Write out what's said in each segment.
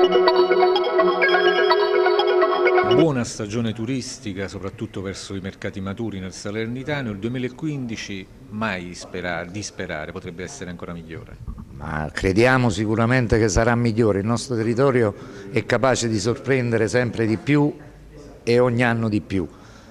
Buona stagione turistica, soprattutto verso i mercati maturi nel Salernitano. Il 2015 mai disperare, potrebbe essere ancora migliore. Ma crediamo sicuramente che sarà migliore. Il nostro territorio è capace di sorprendere sempre di più e ogni anno di più.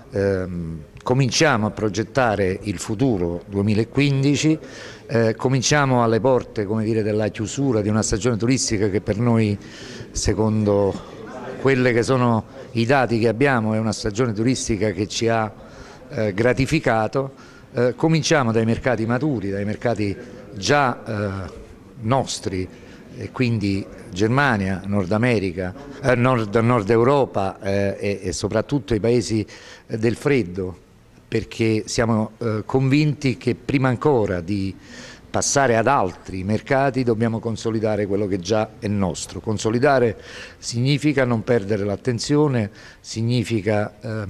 Cominciamo a progettare il futuro 2015, cominciamo alle porte, come dire, della chiusura di una stagione turistica che per noi, secondo quelli che sono i dati che abbiamo, è una stagione turistica che ci ha gratificato. Cominciamo dai mercati maturi, dai mercati già nostri, e quindi Germania, Nord America, Nord Europa e soprattutto i paesi del freddo, perché siamo convinti che prima ancora di passare ad altri mercati dobbiamo consolidare quello che già è nostro. Consolidare significa non perdere l'attenzione, significa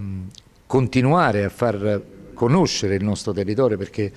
continuare a far conoscere il nostro territorio, perché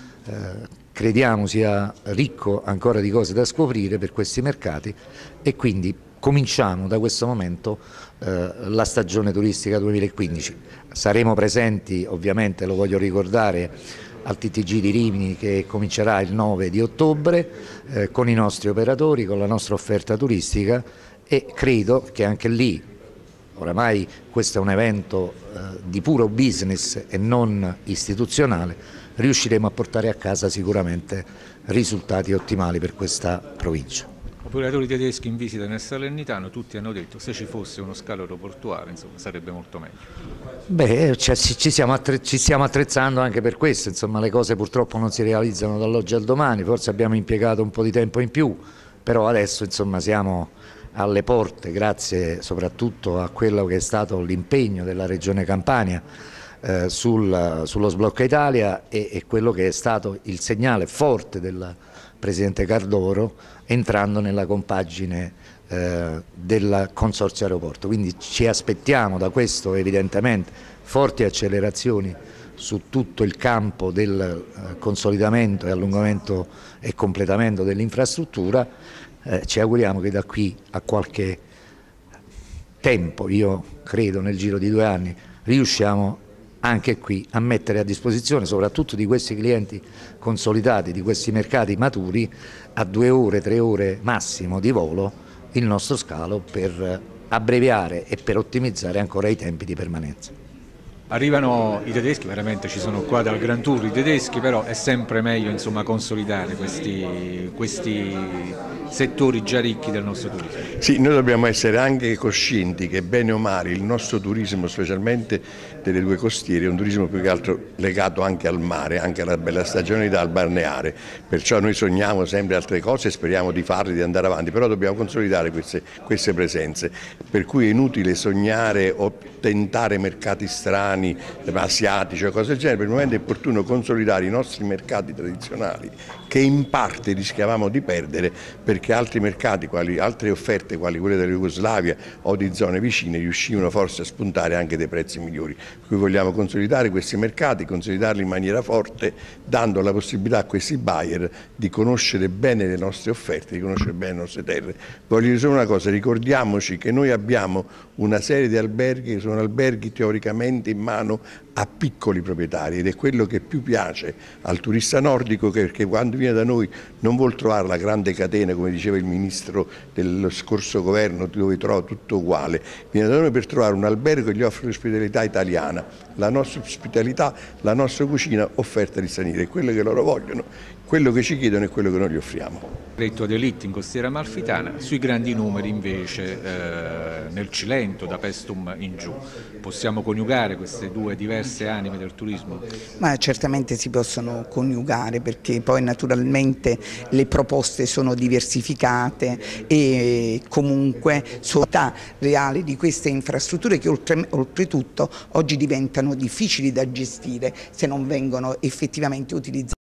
crediamo sia ricco ancora di cose da scoprire per questi mercati, e quindi cominciamo da questo momento la stagione turistica 2015. Saremo presenti, ovviamente, lo voglio ricordare, al TTG di Rimini, che comincerà il 9 di ottobre, con i nostri operatori, con la nostra offerta turistica, e credo che anche lì, oramai questo è un evento di puro business e non istituzionale, riusciremo a portare a casa sicuramente risultati ottimali per questa provincia. Operatori tedeschi in visita nel Salernitano, tutti hanno detto se ci fosse uno scalo aeroportuale, insomma, sarebbe molto meglio. Beh, ci stiamo attrezzando anche per questo, insomma, le cose purtroppo non si realizzano dall'oggi al domani, forse abbiamo impiegato un po' di tempo in più, però adesso, insomma, siamo alle porte, grazie soprattutto a quello che è stato l'impegno della Regione Campania sullo Sblocca Italia, e quello che è stato il segnale forte del Presidente Cardoro entrando nella compagine del Consorzio Aeroporto. Quindi ci aspettiamo da questo evidentemente forti accelerazioni su tutto il campo del consolidamento e allungamento e completamento dell'infrastruttura. Ci auguriamo che da qui a qualche tempo, io credo nel giro di 2 anni, riusciamo anche qui a mettere a disposizione, soprattutto di questi clienti consolidati, di questi mercati maturi, a 2 ore, 3 ore massimo di volo, il nostro scalo, per abbreviare e per ottimizzare ancora i tempi di permanenza. Arrivano i tedeschi, veramente ci sono qua dal Grand Tour i tedeschi, però è sempre meglio, insomma, consolidare questi settori già ricchi del nostro turismo. Sì, noi dobbiamo essere anche coscienti che bene o male il nostro turismo, specialmente delle 2 costiere, è un turismo più che altro legato anche al mare, anche alla bella stagionalità, al balneare, perciò noi sogniamo sempre altre cose e speriamo di farle, di andare avanti, però dobbiamo consolidare queste presenze, per cui è inutile sognare o tentare mercati strani, asiatici o cose del genere. Per il momento è opportuno consolidare i nostri mercati tradizionali, che in parte rischiavamo di perdere perché altri mercati, altre offerte quali quelle della Jugoslavia o di zone vicine, riuscivano forse a spuntare anche dei prezzi migliori. Per cui vogliamo consolidare questi mercati, consolidarli in maniera forte, dando la possibilità a questi buyer di conoscere bene le nostre offerte, di conoscere bene le nostre terre. Voglio dire solo una cosa: ricordiamoci che noi abbiamo una serie di alberghi che sono alberghi teoricamente in mano a piccoli proprietari, ed è quello che più piace al turista nordico, perché quando viene da noi non vuol trovare la grande catena, come diceva il ministro dello scorso governo, dove trova tutto uguale. Viene da noi per trovare un albergo che gli offre l'ospitalità italiana, la nostra ospitalità, la nostra cucina offerta agli stranieri, è quello che loro vogliono, quello che ci chiedono e quello che noi gli offriamo. Detto ad Elite in Costiera Amalfitana, sui grandi numeri invece nel Cilento, da Pestum in giù. Possiamo coniugare queste 2 diverse anime del turismo? Ma certamente si possono coniugare, perché poi naturalmente le proposte sono diversificate e comunque sono reali di queste infrastrutture che oltretutto oggi diventano difficili da gestire se non vengono effettivamente utilizzate.